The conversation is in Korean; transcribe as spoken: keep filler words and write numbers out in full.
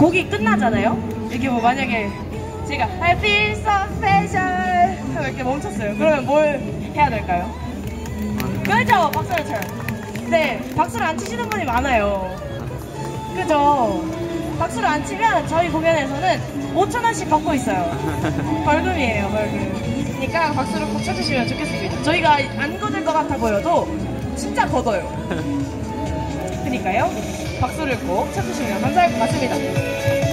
곡이 끝나잖아요. 이게 뭐 만약에 제가 I feel so special 하고 이렇게 멈췄어요. 그러면 뭘 해야 될까요? 그죠? 박수를 쳐요. 네, 박수를 안 치시는 분이 많아요. 그죠? 박수를 안 치면 저희 공연에서는 오천 원씩 받고 있어요. 벌금이에요, 벌금. 그러니까 박수를 꼭 쳐주시면 좋겠습니다. 저희가 안 거둘 것 같아 보여도 진짜 걷어요. 그러니까요, 박수를 꼭 쳐주시면 감사할 것 같습니다.